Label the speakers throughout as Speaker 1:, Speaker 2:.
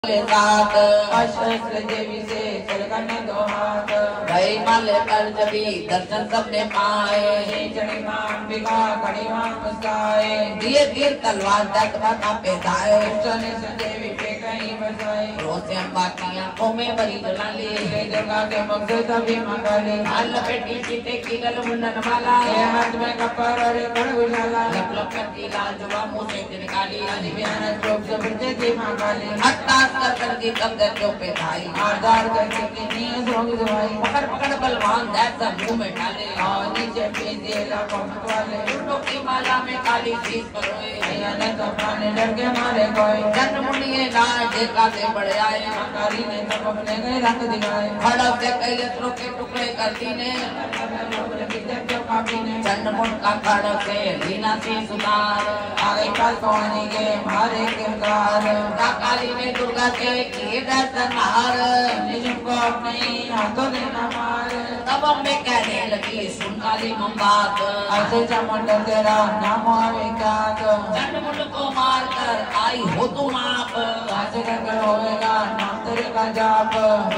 Speaker 1: साथ अशस्त्र देवी से चलकर दो हाथ भई माले कर जबी दर्शन सबने पाए चढ़ी मां अंबिका खड़ी मां मुस्काए दिए तीर तलवार दत्त माता पे धाए चले से देवी पे कहीं बसाए रोसे अम्बा की आंखों में बड़ी जलाली जगह के मुख से सभी मंगली हाल लपेटी सीते की गल मुंडन वाला हाथ में कपर और कड़ उजाला लप लप करती लाल जुआ मुंह से निकाली आदि बयान चौक से फिरते थी मां काली हत्ता कर दी कब दर्जों पे भाई आधार करके कितनी सोगी दवाई पकड़ पकड़ बलवान दैसा मुंह में डाले और नीचे पे देला पहुंच वाले उन्हों की माला में काली चीज परोए ने कपाने डर के मारे कोई जन मुनिये ना देखा से बड़े आए काली ने तब अपने गए रंग दिखाए खड़क से कई यत्रों के टुकड़े करती ने चंड मुंड का खड़क से लीना से सुधार आगे पास पहुंचने के मारे किरदार काली ने दुर्गा से किए दर्शन हार निजको अपने हाथों से न मार तब मैं कहने लगी सुन काली बात ऐसे चामुंड तेरा नाम विख्यात चंड मुंड को मार कर आई हो तुम आप ऐसे कर होएगा नाम तेरे का जाप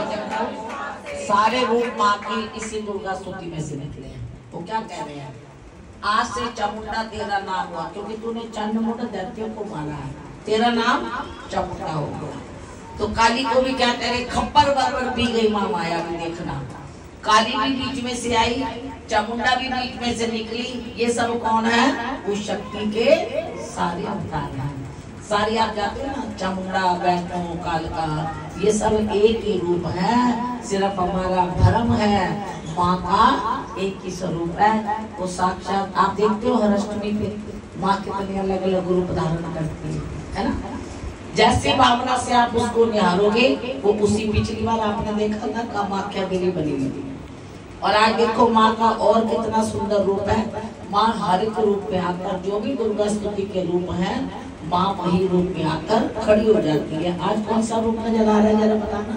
Speaker 1: सारे रूप माँ की इसी दुर्गा स्तुति में से निकले हैं। वो क्या कह रहे हैं आज से चामुंडा तेरा नाम हुआ क्योंकि तूने चंड मुंड दैत्यों को मारा है तेरा नाम चामुंडा हो गया। तो काली को भी क्या कह रहे खप्पर बरबर पी गई माँ माया भी देखना काली भी बीच में से आई चामुंडा भी बीच में से निकली ये सब कौन है उस शक्ति के सारे अवतार हैं सारी आप जाते हैं ना चामुंडा वैष्णो कालिका ये सब एक ही रूप है सिर्फ हमारा भ्रम है माँ का एक ही स्वरूप है वो साक्षात आप देखते हो हर अष्टमी पे माँ कितने अलग अलग रूप धारण करती है ना जैसे भावना से आप उसको निहारोगे वो उसी पिछली बार आपने देखा ना कामाख्या देवी बनी हुई और आज देखो माँ का और कितना सुंदर रूप है माँ हर एक रूप में आकर जो भी दुर्गा स्तुति के रूप है माँ वही रूप में आकर खड़ी हो जाती है। आज कौन सा रूप नजर आ रहा है जरा बताना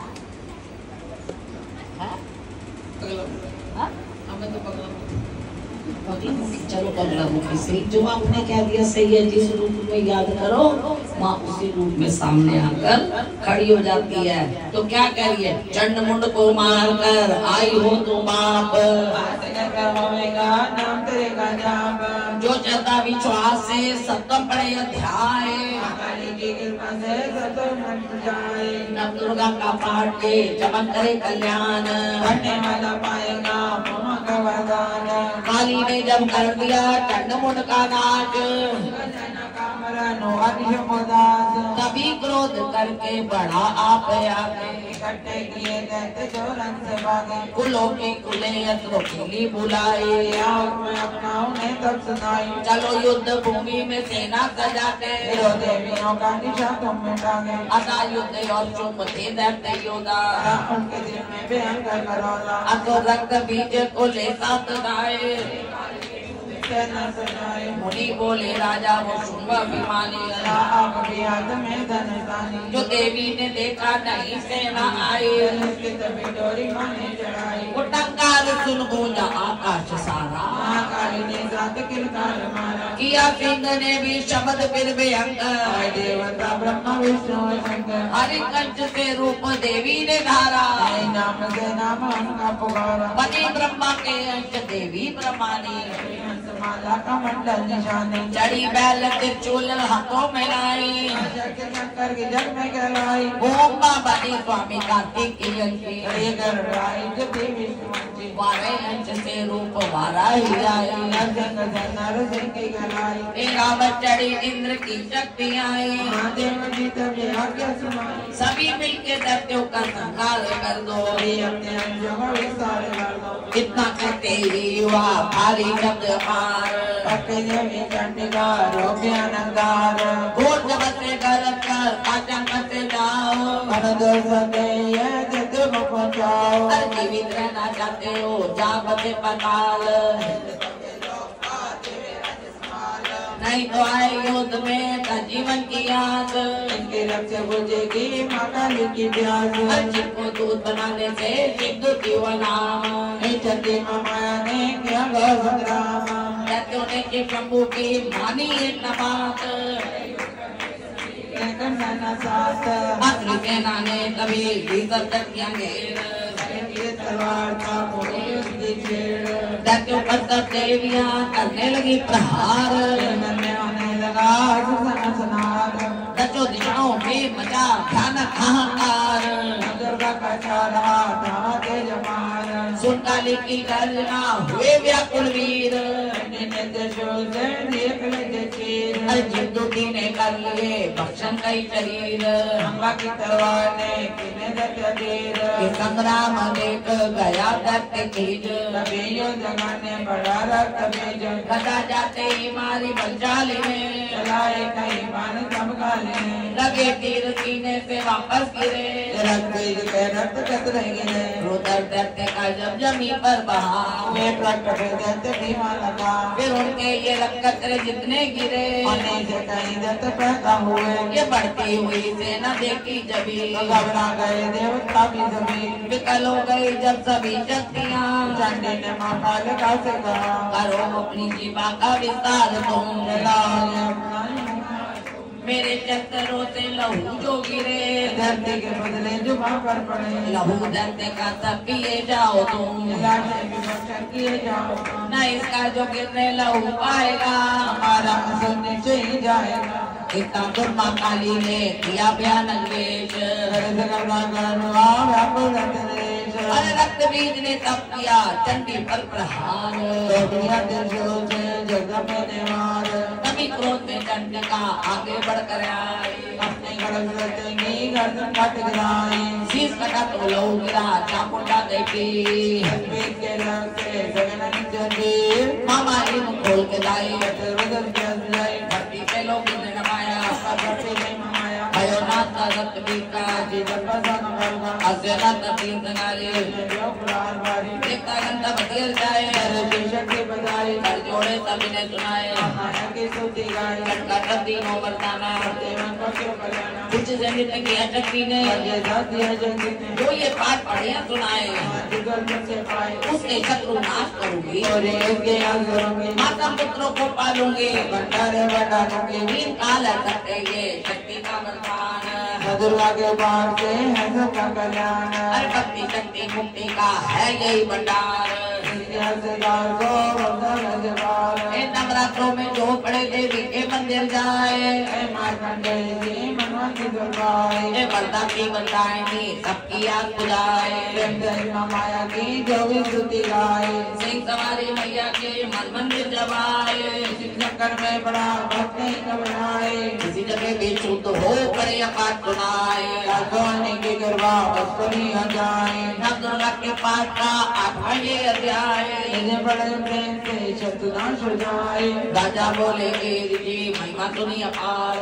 Speaker 1: चलो पगला रूप से जो आपने कह दिया सही है जिस रूप में याद करो माँ उसी रूप में सामने आकर खड़ी हो जाती है। तो क्या कह रही है चंड मुंड को मार कर आई हो तुम आप नाम तेरे का जाप जो चलता विश्वास से सप्तम पढ़े अध्याय नव दुर्गा का पाठ के चमन करे कल्याण करने वाला पाएगा काली ने जब कर दिया चंड मुंड का नाच तभी क्रोध करके बढ़ा आप इकट्ठे किए गए जो रंग से भागे कुलों की कुले यत्रों बुलाए अपना उन्हें तब सुनाई चलो युद्ध भूमि में सेना सजाते देवियों का निशा तुम मिटागे अता युद्ध और चुम थे दैत्य योद्धा उनके दिल में भयंकर करोला अतो रक्त बीज को ले साथ गाए मुनि बोले राजा वो शुंभ अभिमानी जो देवी ने देखा नहीं सेना आई वो टंकार सुन गूंजा आकाश सारा किया सिंह ने भी शब्द फिर भयंकर देवता ब्रह्मा विष्णु शंकर हरि कंठ से रूप देवी ने धारा नाम से नाम उनका पुकारा बनी ब्रह्मा के अंश देवी ब्रह्मानी माला का मंडल निशाने चढ़ी बैल त्रिशूल हाथों में लाई शंकर की जग में कहलाई ओम बनी स्वामी कार्तिक वारे अंश से रूप वारा ही आई रावत चढ़ी इंद्र की शक्ति आई सभी मिलके दैत्यों का संहार कर दो कितना कहते ही हुआ भारी शब्द घोर जगत से गरज कर आचंक से जाओ जीवित रहना चाहते हो जागते पताल नहीं तो आए युद्ध में जीवन की याद इनके रक्त बुझेगी माँ काली की प्यास जिनको दूध बनाने से सिद्धू दीवाना माया ने किया संग्राम ने शंभू की मानी एक बात मंत्री सेना ने कभी भीतर तक किया घेर, दैत्यों पर सब देवियां करने लगी प्रहार, दसों दिशाओं में मचा भयानक हाहाकार, सुन काली की गर्जना हुए व्याकुल वीर, जिंदगी ने कर लिए भक्षण कई शरीर, की तलवार ने संग्राम देख गया दैत्य कीज, जगाने बड़ा रक्त बीज, गदा जाते ही मारी बलशाली में, चलाए कई बाण चमकाले, लगे तीर सीने से वापस गिरे, रक्त बीज के रक्त कतरे गिरे, रुदर दैत्य का जब जमीन पर बहा, दैत्य भीमा लगा, फिर उनके ये रक्त कतरे जितने गिरे, से कहीं दैत्य पैदा हुए, ये बढ़ती हुई सेना देखी जभी, घबरा गए देवता भी सभी, विकल हो गई जब सभी शक्तियाँ, चंडी ने माता लगा से कहा, करो अपनी जीवा का विस्तार तुम, मेरे चक्करों से लहू जो गिरे, धरती के बदले जुबा पर पड़े, लहू धरती का सब पिए जाओ तुम, किए जाओ, न इसका जो गिरने लहू पाएगा, हमारा असर नीचे ही जाएगा, इतना दुर्मा काली ने किया भयानक वेश, अरे रक्त बीज ने तब किया चंडी पर प्रहार, तभी क्रोध में चंडिका आगे बढ़कर आई, अपने गर्दन काट गिराई, शीश कटा तो लहू गिरा, चामुंडा देवी मामा मुख खोल के लाई, धरती पे लोग नमाया, भयोनाथ का रक्त बीज का असेनाथ का तीर संगारे, देखता घंटा बदल जाए, कर जोड़े सभी ने सुनाए, कटकर तीनों बरसाना, कुछ जनित की अशक्ति ने, जो ये पाठ पढ़े सुनाए, उसके शत्रु नाश करूंगी, माता पुत्रों को पालूंगी, भंडारे बढ़ाऊंगी, वीर काल कटेंगे, शक्ति का वरदान, दुर्गा के पार से है सबका कल्याण, हर भक्ति शक्ति मुक्ति का है यही भंडार, नवरात्रों में जो पड़े देवी के मंदिर जाए, वरदा की बताएंगी सबकी याद बुलाए, माया की जो भी स्तुति गाए, सिंह सवारी मैया के मन मंदिर जब आए, चक्कर में बड़ा भक्त नहीं घबराए, किसी जगह भी शुद्ध हो करे पाठ सुनाए, की कृपा उसको नहीं जाए, दुर्गा के पाठ का 8वां ये अध्याय, बड़े प्रेम से शत्रुनाश हो जाए, राजा बोले वीर जी महिमा सुनी अपार,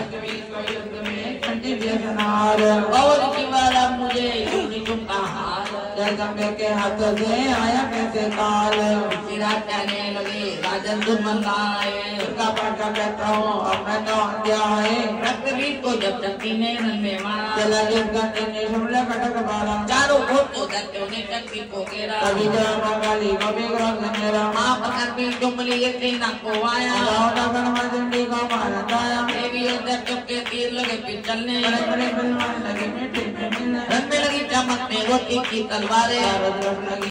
Speaker 1: और की बार मुझे तुमका हार, के हाथ से आया कैसे काल, कहने लगे राजन दुर्मंगाए, उसका पाठ कहता हूँ अब मैं तो अध्याय, रक्तबीज को जब शक्ति ने रन में मारा, चला कटक बाला, चारों ओर तो दैत्यों ने शक्ति को घेरा, कभी काली कभी मेरा माँ पकड़ भी तुम लिए सेना को आया, चंडी को मारा देवी दैत्यों के तीर लगे फिर चलने, बड़े बड़े लगे में लगी चमकने रोटी की तलवारें,